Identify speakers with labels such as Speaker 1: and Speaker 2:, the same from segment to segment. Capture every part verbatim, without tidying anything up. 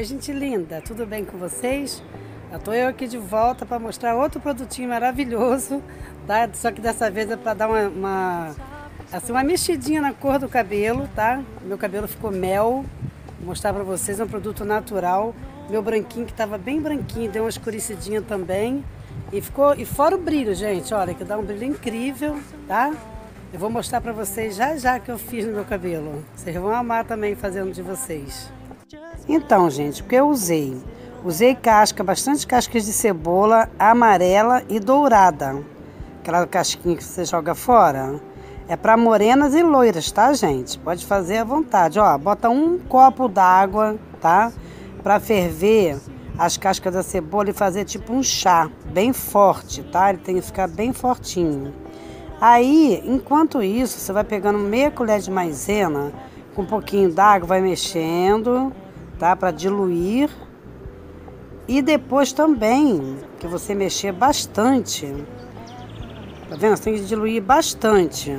Speaker 1: Oi, gente linda, tudo bem com vocês? Já tô eu aqui de volta para mostrar outro produtinho maravilhoso, tá? Só que dessa vez é para dar uma, uma, assim, uma mexidinha na cor do cabelo, tá? Meu cabelo ficou mel. Vou mostrar para vocês, é um produto natural. Meu branquinho que tava bem branquinho, deu uma escurecidinha também. E ficou, e fora o brilho, gente, olha, que dá um brilho incrível, tá? Eu vou mostrar para vocês já já que eu fiz no meu cabelo. Vocês vão amar também fazendo de vocês. Então, gente, o que eu usei? Usei casca, bastante cascas de cebola amarela e dourada. Aquela casquinha que você joga fora. É para morenas e loiras, tá, gente? Pode fazer à vontade. Ó, bota um copo d'água, tá? Para ferver as cascas da cebola e fazer tipo um chá, bem forte, tá? Ele tem que ficar bem fortinho. Aí, enquanto isso, você vai pegando meia colher de maisena com um pouquinho d'água, vai mexendo, tá? Para diluir. E depois também, que você mexer bastante, tá vendo? Você tem que diluir bastante.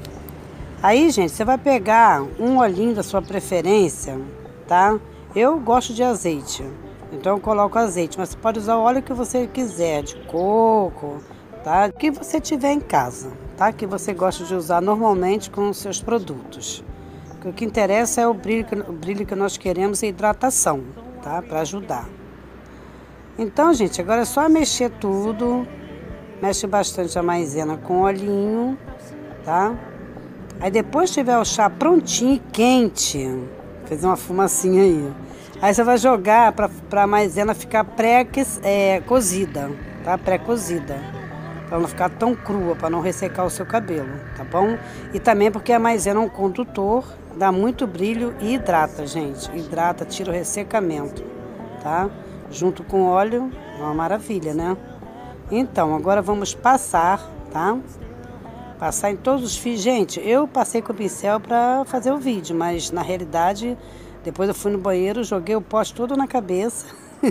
Speaker 1: Aí, gente, você vai pegar um olhinho da sua preferência, tá? Eu gosto de azeite, então eu coloco azeite, mas você pode usar o óleo que você quiser, de coco, tá? Que você tiver em casa, tá? Que você gosta de usar normalmente com os seus produtos. O que interessa é o brilho, o brilho que nós queremos e a hidratação, tá? Para ajudar. Então, gente, agora é só mexer tudo. Mexe bastante a maisena com olhinho, tá? Aí depois tiver o chá prontinho e quente, fez uma fumacinha aí. Aí você vai jogar para a maisena ficar pré-cozida, tá? Pré-cozida. Para não ficar tão crua, para não ressecar o seu cabelo, tá bom? E também porque a maisena é um condutor, dá muito brilho e hidrata, gente. Hidrata, tira o ressecamento, tá? Junto com óleo, é uma maravilha, né? Então, agora vamos passar, tá? Passar em todos os fios. Gente, eu passei com o pincel para fazer o vídeo, mas na realidade, depois eu fui no banheiro, joguei o pote todo na cabeça.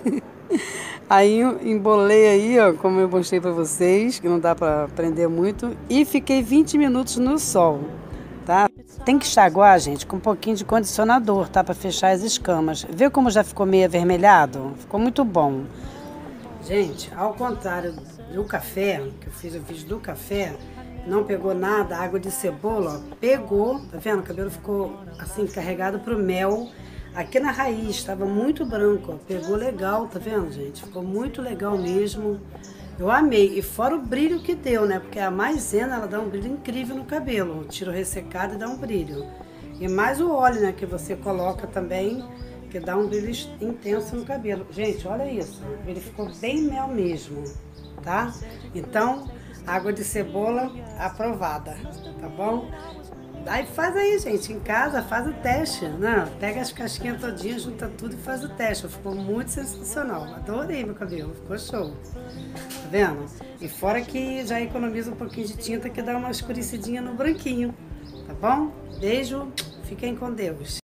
Speaker 1: Aí embolei aí, ó, como eu mostrei para vocês, que não dá para prender muito, e fiquei vinte minutos no sol, tá? Tem que enxaguar, gente, com um pouquinho de condicionador, tá? Para fechar as escamas. Viu como já ficou meio avermelhado? Ficou muito bom. Gente, ao contrário do café, que eu fiz o vídeo do café, não pegou nada, a água de cebola, ó, pegou, tá vendo? O cabelo ficou assim, carregado pro mel. Aqui na raiz, estava muito branco, ó, pegou legal, tá vendo, gente? Ficou muito legal mesmo. Eu amei, e fora o brilho que deu, né? Porque a maisena, ela dá um brilho incrível no cabelo. Tira o ressecado e dá um brilho. E mais o óleo, né, que você coloca também, que dá um brilho intenso no cabelo. Gente, olha isso, ele ficou bem mel mesmo, tá? Então, água de cebola aprovada, tá bom? Aí faz aí, gente, em casa, faz o teste, né? Pega as casquinhas todinhas, junta tudo e faz o teste. Ficou muito sensacional. Adorei meu cabelo, ficou show. Tá vendo? E fora que já economiza um pouquinho de tinta que dá uma escurecidinha no branquinho, tá bom? Beijo, fiquem com Deus.